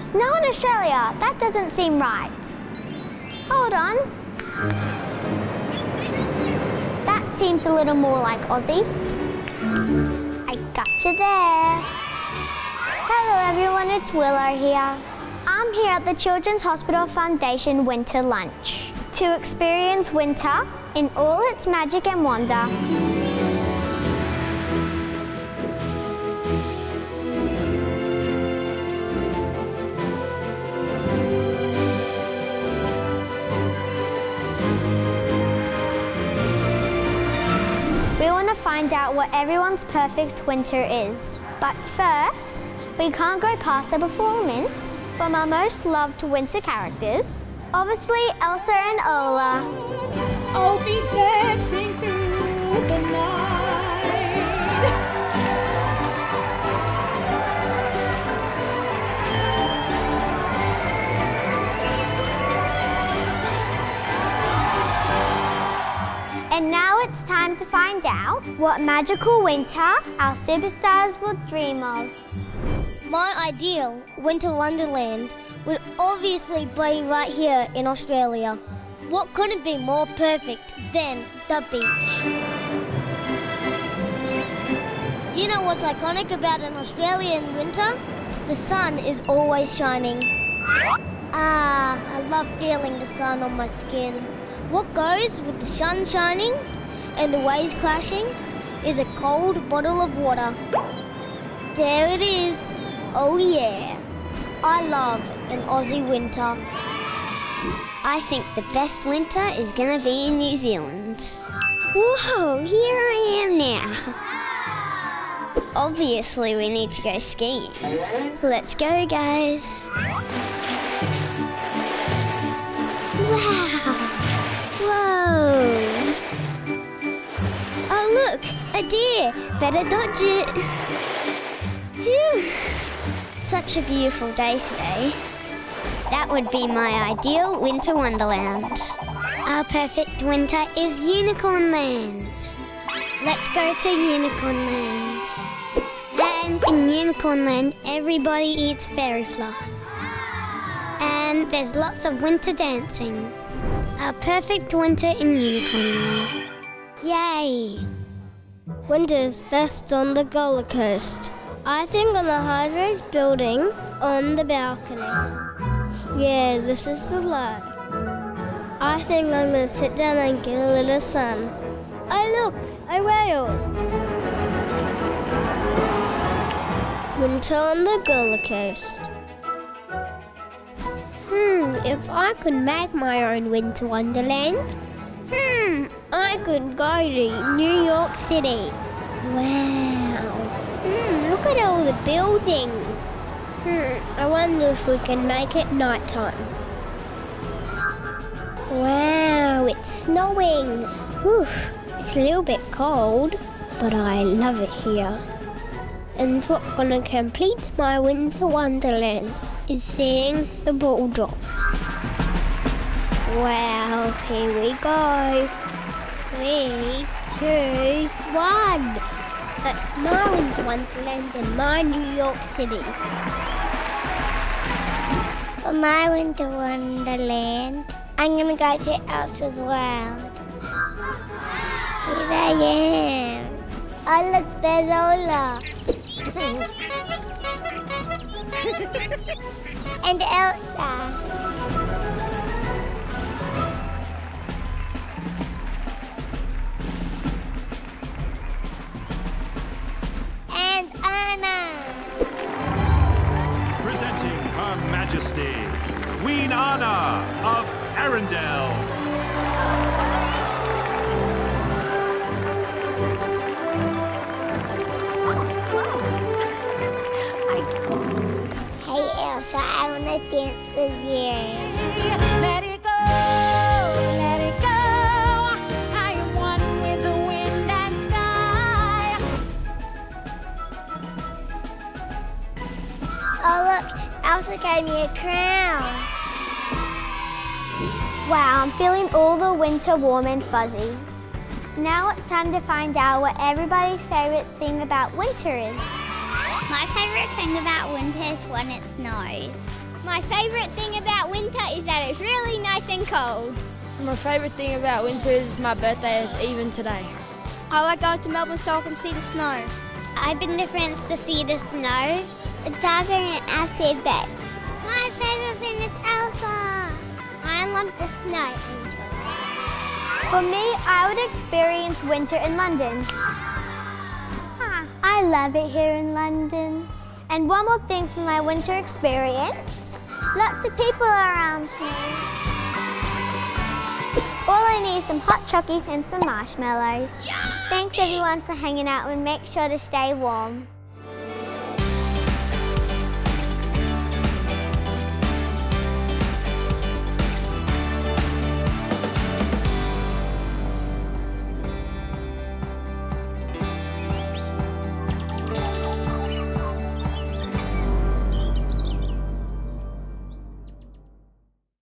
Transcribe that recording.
Snow in Australia? That doesn't seem right. Hold on. That seems a little more like Aussie. I gotcha there. Hello everyone, it's Willow here. I'm here at the Children's Hospital Foundation Winter Lunch to experience winter in all its magic and wonder. We want to find out what everyone's perfect winter is. But first, we can't go past the performance from our most loved winter characters. Obviously, Elsa and Ola. I'll be dancing through the night. And now it's time to find out what magical winter our superstars will dream of. My ideal winter wonderland would obviously be right here in Australia. What couldn't be more perfect than the beach? You know what's iconic about an Australian winter? The sun is always shining. I love feeling the sun on my skin. What goes with the sun shining and the waves crashing is a cold bottle of water. There it is. Oh yeah. I love an Aussie winter. I think the best winter is gonna be in New Zealand. Whoa, here I am now. Obviously we need to go skiing. Let's go, guys. Wow. Whoa. Oh look, a deer. Better dodge it. Phew. Such a beautiful day today. That would be my ideal winter wonderland. Our perfect winter is Unicorn Land. Let's go to Unicorn Land. And in Unicorn Land, everybody eats fairy floss. And there's lots of winter dancing. Our perfect winter in Unicorn Land. Yay! Winter's best on the Gold Coast. I think on the high-rise building on the balcony. Yeah, this is the lie. I think I'm going to sit down and get a little sun. Oh look, a whale. Winter on the Gold Coast. If I could make my own winter wonderland, I could go to New York City. Wow. Look at all the buildings. I wonder if we can make it nighttime. Wow, it's snowing. Whew, it's a little bit cold, but I love it here. And what's going to complete my winter wonderland is seeing the ball drop. Wow, here we go. 3, 2, 1. That's my winter wonderland in my New York City. For my winter wonderland, I'm going to go to Elsa's world. Here I am. Oh look, there's Ola. And Elsa. And Anna. Presenting Her Majesty, Queen Anna of Arendelle. Hey Elsa, I want to dance with you. Let it go, let it go. I am one with the wind and sky. Oh look, Elsa gave me a crown. Wow, I'm feeling all the winter warm and fuzzies. Now it's time to find out what everybody's favourite thing about winter is. My favourite thing about winter is when it snows. My favourite thing about winter is that it's really nice and cold. My favourite thing about winter is my birthday. It's even today. I like going to Melbourne so I can see the snow. I've been to France to see the snow. Diving at Tibet. My favourite thing is Elsa. I love the snow, Angel. For me, I would experience winter in London. I love it here in London. And one more thing for my winter experience. Lots of people around me. All I need is some hot chockies and some marshmallows. Thanks everyone for hanging out and make sure to stay warm.